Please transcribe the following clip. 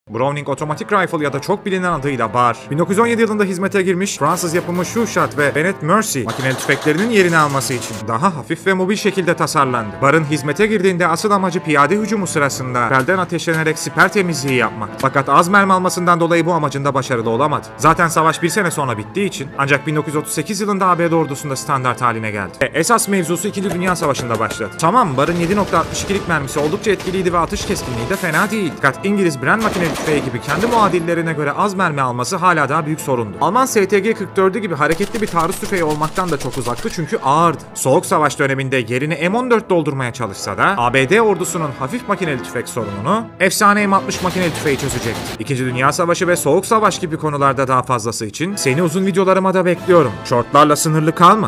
Browning Otomatik Rifle ya da çok bilinen adıyla BAR, 1917 yılında hizmete girmiş Fransız yapımı Schussat ve Bennett Mercy makineli tüfeklerinin yerini alması için daha hafif ve mobil şekilde tasarlandı. BAR'ın hizmete girdiğinde asıl amacı piyade hücumu sırasında belden ateşlenerek siper temizliği yapmak. Fakat az mermi almasından dolayı bu amacında başarılı olamadı. Zaten savaş bir sene sonra bittiği için ancak 1938 yılında ABD ordusunda standart haline geldi. Esas mevzusu 2. Dünya Savaşı'nda başladı. Tamam, BAR'ın 7.62'lik mermisi oldukça etkiliydi ve atış keskinliği de fena değil. Fakat İngiliz Bren makineli tüfeği gibi kendi muadillerine göre az mermi alması hala daha büyük sorundu. Alman STG-44'ü gibi hareketli bir taarruz tüfeği olmaktan da çok uzaktı çünkü ağırdı. Soğuk Savaş döneminde yerini M14 doldurmaya çalışsa da ABD ordusunun hafif makineli tüfek sorununu efsane M60 makineli tüfeği çözecekti. 2. Dünya Savaşı ve Soğuk Savaş gibi konularda daha fazlası için seni uzun videolarıma da bekliyorum. Shortlarla sınırlı kalma.